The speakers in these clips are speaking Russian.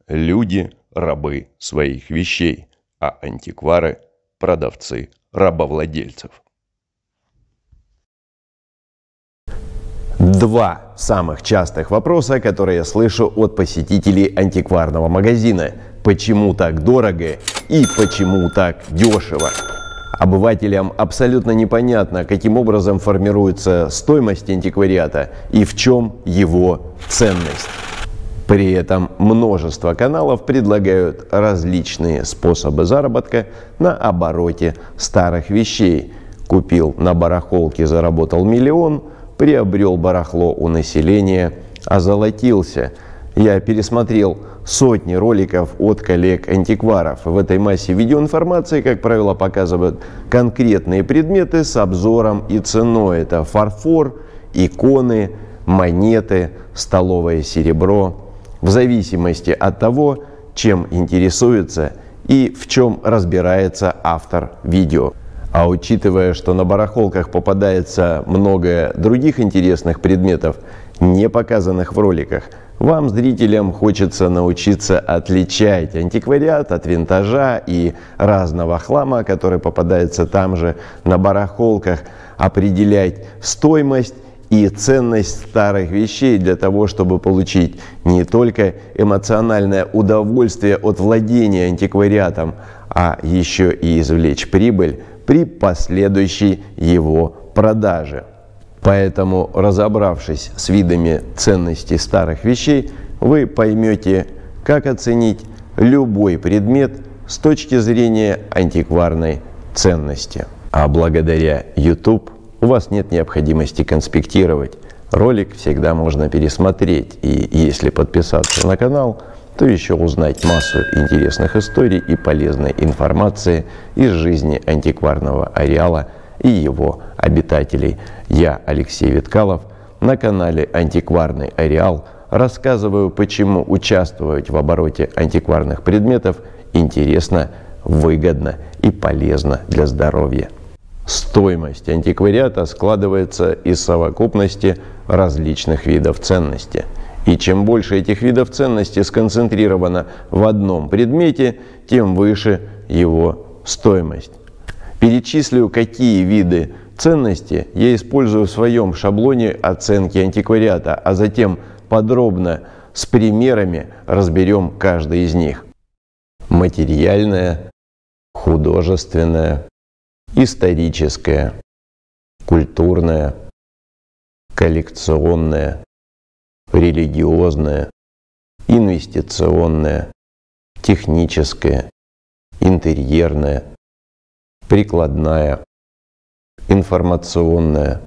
Люди – рабы своих вещей, а антиквары – продавцы рабовладельцев. Два самых частых вопроса, которые я слышу от посетителей антикварного магазина. Почему так дорого и почему так дешево? Обывателям абсолютно непонятно, каким образом формируется стоимость антиквариата и в чем его ценность. При этом множество каналов предлагают различные способы заработка на обороте старых вещей. Купил на барахолке, заработал миллион, приобрел барахло у населения, озолотился. Я пересмотрел сотни роликов от коллег-антикваров. В этой массе видеоинформации, как правило, показывают конкретные предметы с обзором и ценой. Это фарфор, иконы, монеты, столовое серебро. В зависимости от того, чем интересуется и в чем разбирается автор видео. А учитывая, что на барахолках попадается много других интересных предметов, не показанных в роликах, вам, зрителям, хочется научиться отличать антиквариат от винтажа и разного хлама, который попадается там же на барахолках, определять стоимость и ценность старых вещей для того, чтобы получить не только эмоциональное удовольствие от владения антиквариатом, а еще и извлечь прибыль при последующей его продаже. Поэтому, разобравшись с видами ценности старых вещей, вы поймете, как оценить любой предмет с точки зрения антикварной ценности. А благодаря YouTube у вас нет необходимости конспектировать. Ролик всегда можно пересмотреть. И если подписаться на канал, то еще узнать массу интересных историй и полезной информации из жизни антикварного ареала и его обитателей. Я, Алексей Виткалов, на канале «Антикварный ареал» рассказываю, почему участвовать в обороте антикварных предметов интересно, выгодно и полезно для здоровья. Стоимость антиквариата складывается из совокупности различных видов ценности. И чем больше этих видов ценности сконцентрировано в одном предмете, тем выше его стоимость. Перечислю, какие виды ценности я использую в своем шаблоне оценки антиквариата, а затем подробно с примерами разберем каждый из них. Материальное, художественное, историческое, культурное, коллекционное, религиозное, инвестиционное, техническое, интерьерное, прикладная, информационная,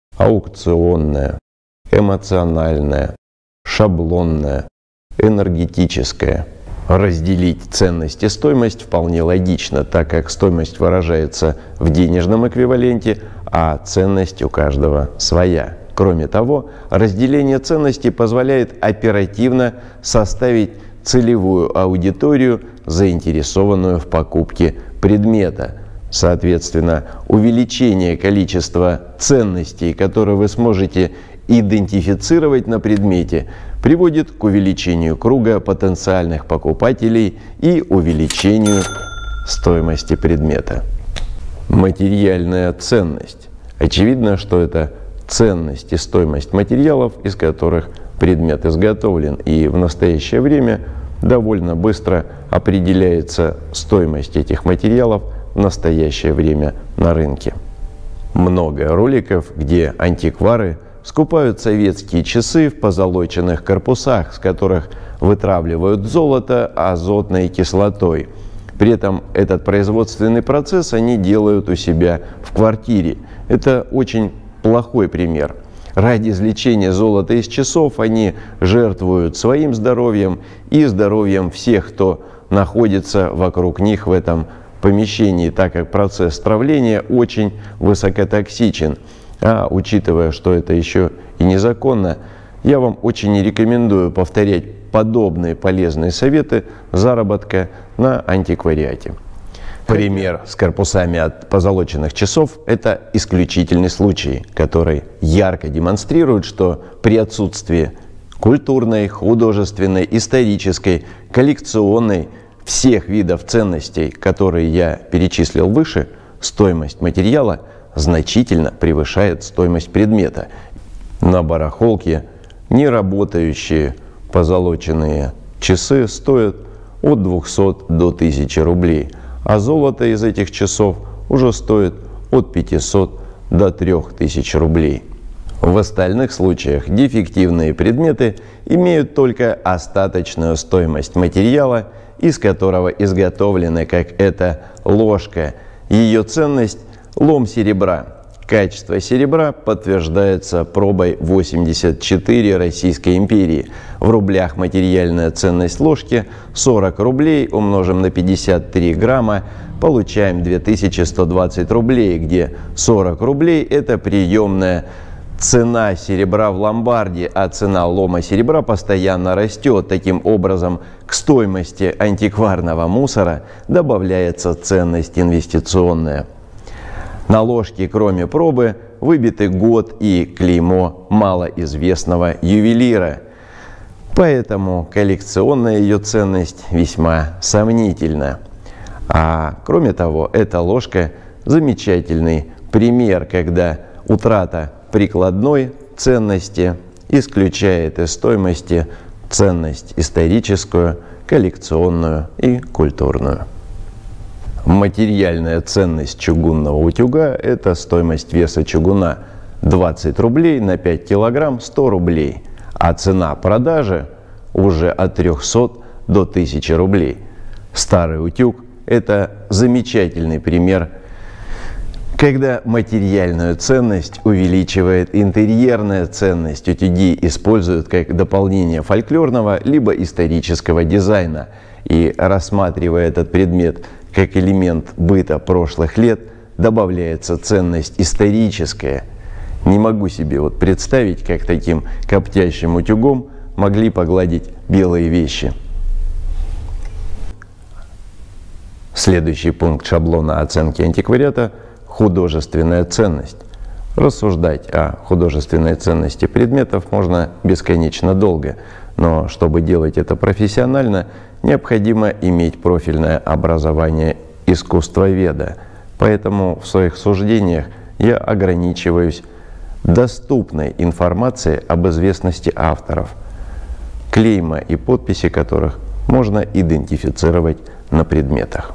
аукционная, эмоциональная, шаблонная, энергетическая. Разделить ценность и стоимость вполне логично, так как стоимость выражается в денежном эквиваленте, а ценность у каждого своя. Кроме того, разделение ценностей позволяет оперативно составить целевую аудиторию, заинтересованную в покупке предмета. Соответственно, увеличение количества ценностей, которые вы сможете идентифицировать на предмете, приводит к увеличению круга потенциальных покупателей и увеличению стоимости предмета. Материальная ценность. Очевидно, что это ценность и стоимость материалов, из которых предмет изготовлен, и в настоящее время довольно быстро определяется стоимость этих материалов в настоящее время на рынке. Много роликов, где антиквары скупают советские часы в позолоченных корпусах, с которых вытравливают золото азотной кислотой. При этом этот производственный процесс они делают у себя в квартире. Это очень плохой пример. Ради извлечения золота из часов они жертвуют своим здоровьем и здоровьем всех, кто находится вокруг них в этом помещении, так как процесс травления очень высокотоксичен. А учитывая, что это еще и незаконно, я вам очень не рекомендую повторять подобные полезные советы заработка на антиквариате. Пример с корпусами от позолоченных часов – это исключительный случай, который ярко демонстрирует, что при отсутствии культурной, художественной, исторической, коллекционной, всех видов ценностей, которые я перечислил выше, стоимость материала значительно превышает стоимость предмета. На барахолке неработающие позолоченные часы стоят от 200 до 1000 рублей, а золото из этих часов уже стоит от 500 до 3000 рублей. В остальных случаях дефективные предметы имеют только остаточную стоимость материала, из которого изготовлены, как эта ложка. Ее ценность – лом серебра. Качество серебра подтверждается пробой 84 Российской империи. В рублях материальная ценность ложки 40 рублей умножим на 53 грамма, получаем 2120 рублей, где 40 рублей – это приемная цена серебра в ломбарде, а цена лома серебра постоянно растет. Таким образом, к стоимости антикварного мусора добавляется ценность инвестиционная. На ложке, кроме пробы, выбиты год и клеймо малоизвестного ювелира. Поэтому коллекционная ее ценность весьма сомнительна. А кроме того, эта ложка замечательный пример, когда утрата прикладной ценности исключает из стоимости ценность историческую, коллекционную и культурную. Материальная ценность чугунного утюга – это стоимость веса чугуна 20 рублей на 5 килограмм 100 рублей, а цена продажи уже от 300 до 1000 рублей. Старый утюг – это замечательный пример, когда материальную ценность увеличивает интерьерная ценность. Утюги используют как дополнение фольклорного либо исторического дизайна. И рассматривая этот предмет как элемент быта прошлых лет, добавляется ценность историческая. Не могу себе представить, как таким коптящим утюгом могли погладить белые вещи. Следующий пункт шаблона оценки антиквариата – художественная ценность. Рассуждать о художественной ценности предметов можно бесконечно долго, но чтобы делать это профессионально, необходимо иметь профильное образование искусствоведа. Поэтому в своих суждениях я ограничиваюсь доступной информацией об известности авторов, клейма и подписи которых можно идентифицировать на предметах.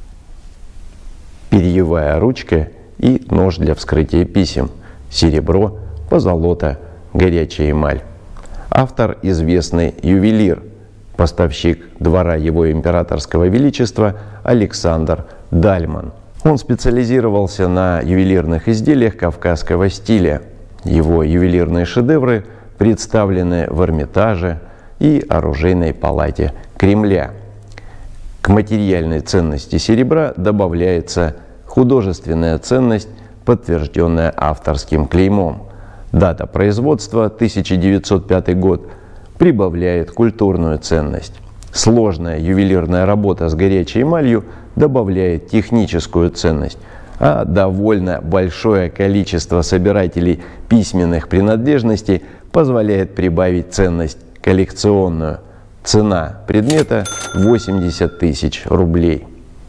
Перьевая ручка и нож для вскрытия писем, серебро, позолота, горячая эмаль. Автор – известный ювелир, поставщик двора его императорского величества Александр Дальман. Он специализировался на ювелирных изделиях кавказского стиля. Его ювелирные шедевры представлены в Эрмитаже и Оружейной палате Кремля. К материальной ценности серебра добавляется художественная ценность, подтвержденная авторским клеймом. Дата производства 1905 год прибавляет культурную ценность. Сложная ювелирная работа с горячей эмалью добавляет техническую ценность, а довольно большое количество собирателей письменных принадлежностей позволяет прибавить ценность коллекционную. Цена предмета 80 тысяч рублей.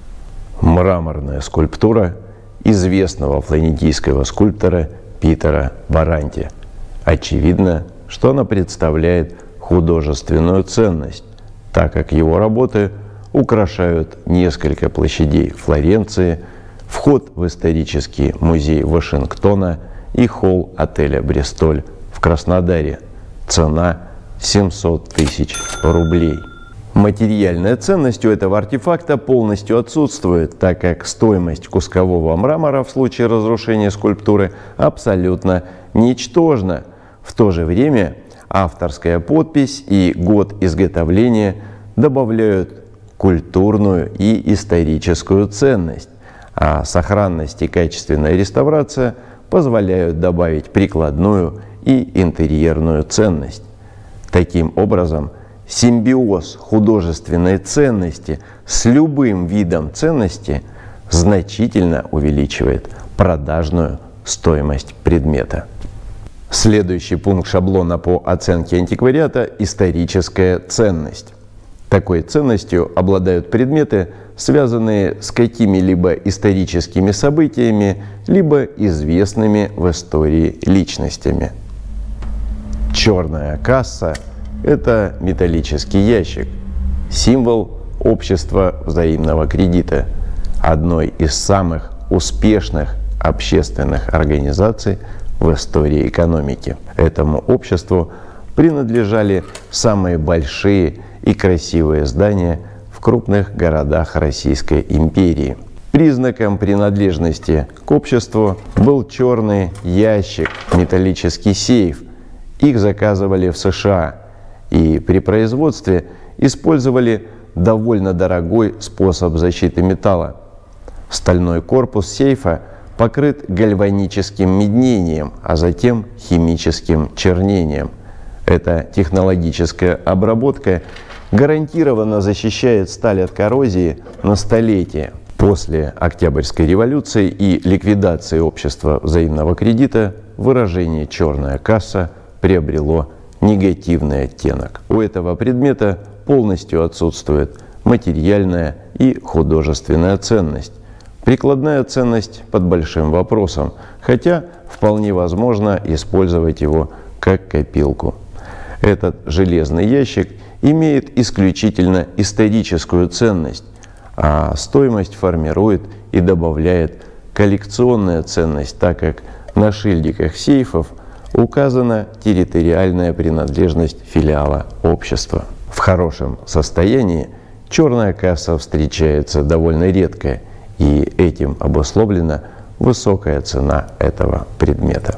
Мраморная скульптура известного флорентийского скульптора Питера Баранти. Очевидно, что она представляет художественную ценность, так как его работы украшают несколько площадей Флоренции, вход в исторический музей Вашингтона и холл отеля «Бристоль» в Краснодаре. Цена 700 тысяч рублей. Материальная ценность у этого артефакта полностью отсутствует, так как стоимость кускового мрамора в случае разрушения скульптуры абсолютно ничтожна. В то же время авторская подпись и год изготовления добавляют культурную и историческую ценность, а сохранность и качественная реставрация позволяют добавить прикладную и интерьерную ценность. Таким образом, симбиоз художественной ценности с любым видом ценности значительно увеличивает продажную стоимость предмета. Следующий пункт шаблона по оценке антиквариата – историческая ценность. Такой ценностью обладают предметы, связанные с какими-либо историческими событиями, либо известными в истории личностями. Черная касса – это металлический ящик, символ общества взаимного кредита, одной из самых успешных общественных организаций в истории экономики. Этому обществу принадлежали самые большие и красивые здания в крупных городах Российской империи. Признаком принадлежности к обществу был черный ящик, металлический сейф. Их заказывали в США и при производстве использовали довольно дорогой способ защиты металла. Стальной корпус сейфа покрыт гальваническим меднением, а затем химическим чернением. Эта технологическая обработка гарантированно защищает сталь от коррозии на столетия. После Октябрьской революции и ликвидации общества взаимного кредита выражение «черная касса» приобрело негативный оттенок. У этого предмета полностью отсутствует материальная и художественная ценность. Прикладная ценность под большим вопросом, хотя вполне возможно использовать его как копилку. Этот железный ящик имеет исключительно историческую ценность, а стоимость формирует и добавляет коллекционная ценность, так как на шильдиках сейфов указана территориальная принадлежность филиала общества. В хорошем состоянии черная касса встречается довольно редко, и этим обусловлена высокая цена этого предмета.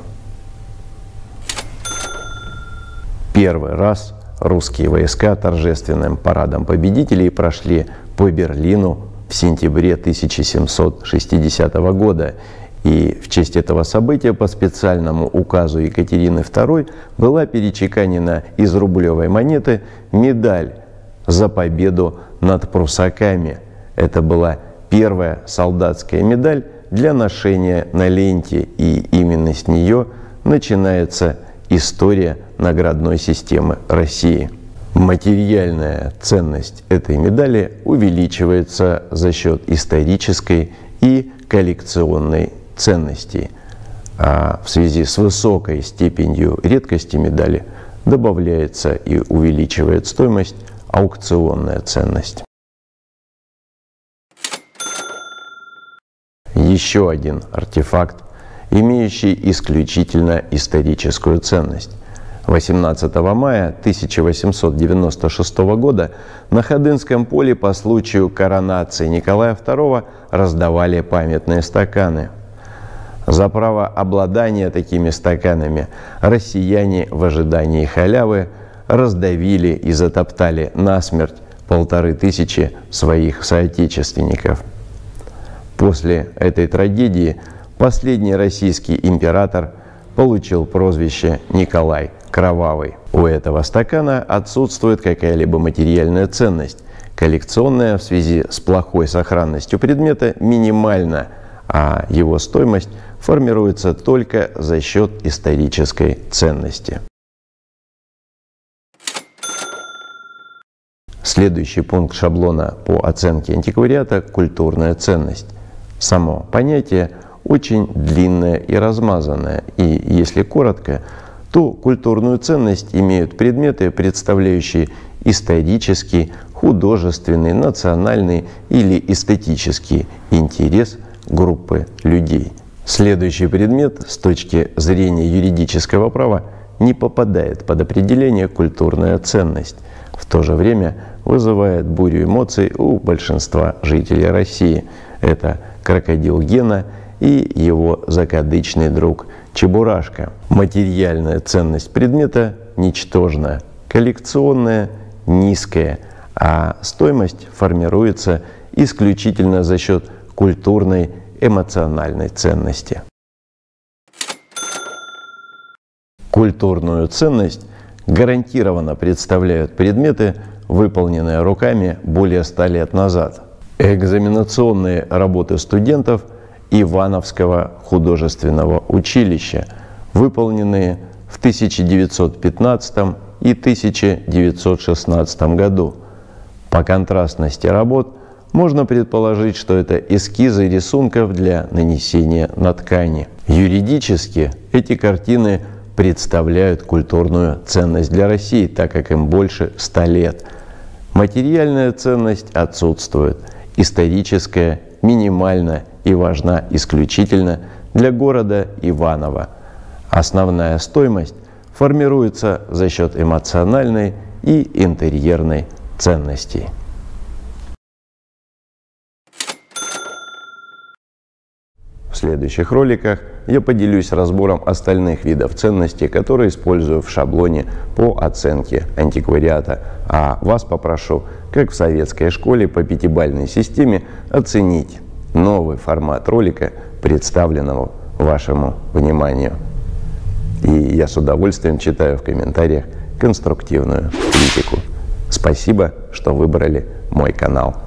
Первый раз русские войска торжественным парадом победителей прошли по Берлину в сентябре 1760 года. И в честь этого события по специальному указу Екатерины II была перечеканена из рублевой монеты медаль за победу над прусаками. Это была первая солдатская медаль для ношения на ленте, и именно с нее начинается история наградной системы России. Материальная ценность этой медали увеличивается за счет исторической и коллекционной ценностей, а в связи с высокой степенью редкости медали добавляется и увеличивает стоимость аукционная ценность. Еще один артефакт, имеющий исключительно историческую ценность. 18 мая 1896 года на Ходынском поле по случаю коронации Николая II раздавали памятные стаканы. За право обладания такими стаканами россияне в ожидании халявы раздавили и затоптали насмерть 1500 своих соотечественников. После этой трагедии последний российский император получил прозвище Николай Кровавый. У этого стакана отсутствует какая-либо материальная ценность. Коллекционная в связи с плохой сохранностью предмета минимальна, а его стоимость формируется только за счет исторической ценности. Следующий пункт шаблона по оценке антиквариата – культурная ценность. Само понятие очень длинное и размазанное, и если коротко, то культурную ценность имеют предметы, представляющие исторический, художественный, национальный или эстетический интерес группы людей. Следующий предмет с точки зрения юридического права не попадает под определение «культурная ценность», в то же время вызывает бурю эмоций у большинства жителей России. Это крокодил Гена и его закадычный друг Чебурашка. Материальная ценность предмета ничтожна, коллекционная низкая, а стоимость формируется исключительно за счет культурной эмоциональной ценности. Культурную ценность гарантированно представляют предметы, выполненные руками более 100 лет назад. Экзаменационные работы студентов Ивановского художественного училища, выполненные в 1915 и 1916 году. По контрастности работ можно предположить, что это эскизы рисунков для нанесения на ткани. Юридически эти картины представляют культурную ценность для России, так как им больше 100 лет. Материальная ценность отсутствует, историческая минимальна и важна исключительно для города Иваново. Основная стоимость формируется за счет эмоциональной и интерьерной ценностей. В следующих роликах я поделюсь разбором остальных видов ценностей, которые использую в шаблоне по оценке антиквариата. А вас попрошу, как в советской школе по пятибалльной системе, оценить новый формат ролика, представленного вашему вниманию. И я с удовольствием читаю в комментариях конструктивную критику. Спасибо, что выбрали мой канал.